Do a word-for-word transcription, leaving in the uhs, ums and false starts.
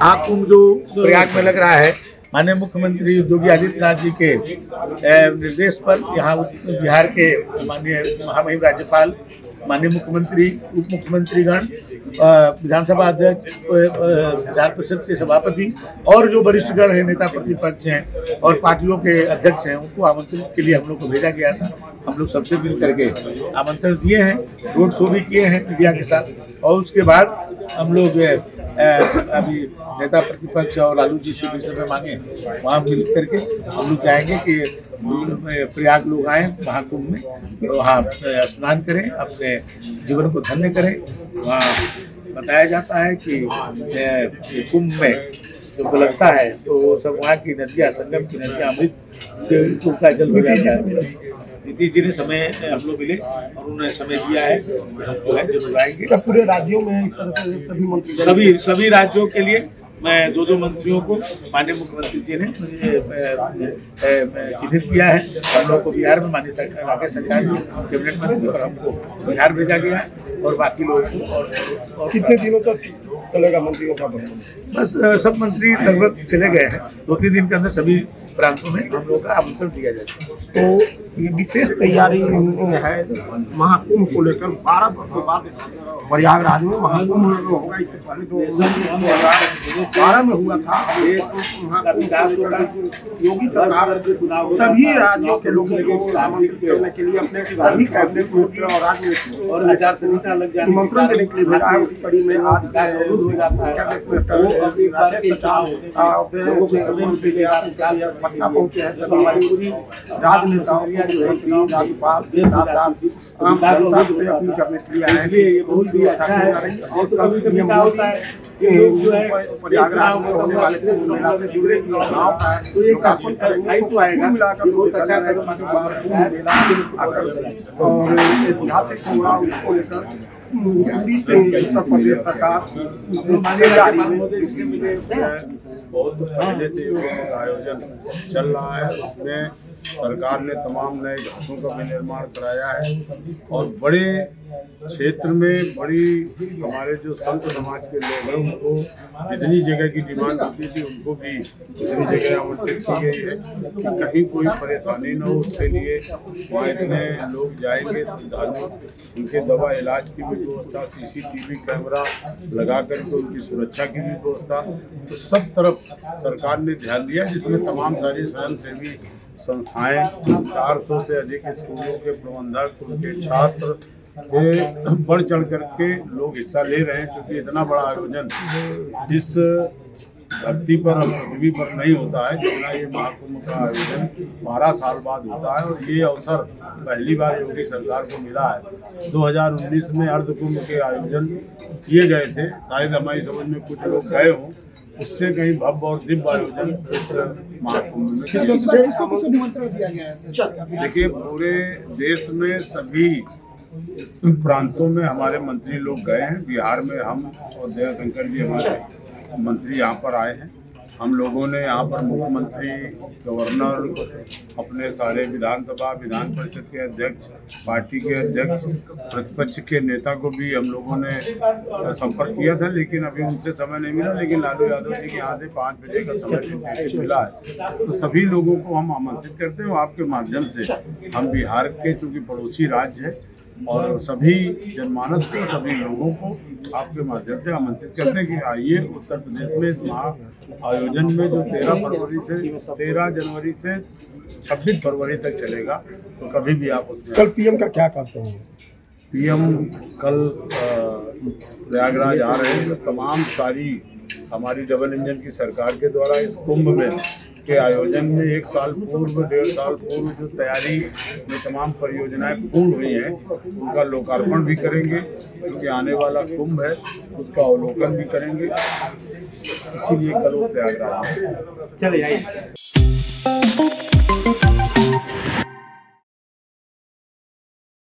महाकुंभ जो प्रयाग में लग रहा है, माननीय मुख्यमंत्री योगी आदित्यनाथ जी के निर्देश पर यहाँ बिहार के माननीय महामहिम राज्यपाल, माननीय मुख्यमंत्री, उप मुख्यमंत्रीगण, विधानसभा अध्यक्ष, विधान परिषद के सभापति और जो वरिष्ठगण हैं, नेता प्रतिपक्ष हैं और पार्टियों के अध्यक्ष हैं, उनको आमंत्रित के लिए हम लोग को भेजा गया था। हम लोग सबसे मिल करके आमंत्रण दिए हैं, रोड शो भी किए हैं मीडिया के साथ, और उसके बाद हम लोग अभी नेता प्रतिपक्ष और लालू जी से भी समय मांगे, वहाँ मिल करके हम लोग चाहेंगे कि प्रयाग लोग आए महाकुंभ में, वहाँ स्नान करें, अपने जीवन को धन्य करें। वहाँ बताया जाता है कि कुंभ में जब लगता है तो सब वहाँ की नदियाँ, संगम की नदियाँ अमृत का जल हो जाता है। नीतीश जी ने समय हम लोग मिले और उन्होंने समय दिया है, जो है जरूर आएंगे। पूरे राज्यों में इस तरह से सभी मंत्री सभी सभी राज्यों के लिए मैं दो दो मंत्रियों को माननीय मुख्यमंत्री जी ने चिन्हित किया है। हम लोग को बिहार में माननीय राकेश सरकार कैबिनेट मंत्री और हमको बिहार भेजा गया है, और बाकी लोगों को और, और कितने दिनों तक चलेगा मंत्रियों का भ्रमण? बस सब मंत्री लगभग चले गए हैं, दो तीन दिन के अंदर सभी प्रांतों में हम लोग का आमंत्रण दिया जाएगा। तो ये विशेष तैयारी है महाकुंभ को लेकर। बारह वर्षों बाद प्रयागराज में महाकुंभ होगा, इससे पहले दो हजार बारह में हुआ था। योगी सरकार सभी राज्यों के लोगों को आमंत्रित करने के लिए अपने सभी कैबिनेट मंत्री और राज्य और आचार संहिता लग जाने निमंत्रण देने के लिए भेजा है। उसी कड़ी में आज हो जाता है, पटना पहुंचे हैं तभी हमारी पूरी राजनेताओं जो है राज्यपाल के साथ साथ आम जनता से अपील करने के लिए आए हैं। ये बहुत ही अच्छा किया रही और कभी कभी क्या होता है प्रयागराज में होने वाले कुंभ मेला से जुड़े योजनाओं का तो ये काफी तो आएगा, मिलाकर बहुत अच्छा मेला आकर और ऐतिहासिक होगा उसको लेकर उत्तर प्रदेश सरकार बहुत पहले से आयोजन चल रहा है। उसमें सरकार ने तमाम नए घाटों का भी निर्माण कराया है और बड़े क्षेत्र में बड़ी हमारे जो संत समाज के लोग हैं उनको जितनी जगह की डिमांड होती थी उनको भी उतनी जगह आवंटित की गई है कि कहीं कोई परेशानी न हो। उसके लिए वहाँ इतने लोग जाएंगे, श्रद्धालु, उनके दवा इलाज की भी व्यवस्था, सीसीटीवी कैमरा लगा करके उनकी सुरक्षा की भी व्यवस्था, तो सब तरफ सरकार ने ध्यान दिया, जिसमें तमाम सारी स्वयंसेवी संस्थाएं, चार सौ से अधिक स्कूलों के प्रबंधक, उनके छात्र ये बढ़ चढ़ करके लोग हिस्सा ले रहे हैं, क्योंकि इतना बड़ा आयोजन इस धरती पर और पृथ्वी पर नहीं होता है जितना ये महाकुंभ का आयोजन बारह साल बाद होता है। और ये अवसर पहली बार योगी सरकार को मिला है। दो हज़ार उन्नीस में अर्धकुंभ के आयोजन किए गए थे, शायद हमारी समझ में कुछ लोग गए हों, उससे कहीं भव्य और दिव्य आयोजन इस महाकुंभ में। देखिए, पूरे देश में सभी प्रांतों में हमारे मंत्री लोग गए हैं। बिहार में हम और दयाशंकर जी हमारे मंत्री यहाँ पर आए हैं। हम लोगों ने यहाँ पर मुख्यमंत्री, गवर्नर, अपने सारे विधानसभा, विधान परिषद के अध्यक्ष, पार्टी के अध्यक्ष, प्रतिपक्ष के नेता को भी हम लोगों ने संपर्क किया था, लेकिन अभी उनसे समय नहीं मिला। लेकिन लालू यादव जी के यहाँ से पाँच बजे का समय मिला है, तो सभी लोगों को हम आमंत्रित करते हैं। आपके माध्यम से हम बिहार के, चूँकि पड़ोसी राज्य है, और सभी जनमानस को, सभी लोगों को आपके माध्यम से आमंत्रित करते हैं कि आइए उत्तर प्रदेश में इस महा आयोजन में जो तेरह फरवरी से तेरह जनवरी से छब्बीस फरवरी तक चलेगा, तो कभी भी आप उसमें। कल पीएम का क्या करते हैं? पीएम कल प्रयागराज आ रहे हैं। तमाम सारी हमारी डबल इंजन की सरकार के द्वारा इस कुंभ में के आयोजन में एक साल पूर्व, डेढ़ साल पूर्व जो तैयारी में तमाम परियोजनाएं पूर्ण हुई हैं, उनका लोकार्पण भी करेंगे, क्योंकि आने वाला कुंभ है उसका अवलोकन भी करेंगे। इसीलिए कल वो प्रयागराज चले जाइए।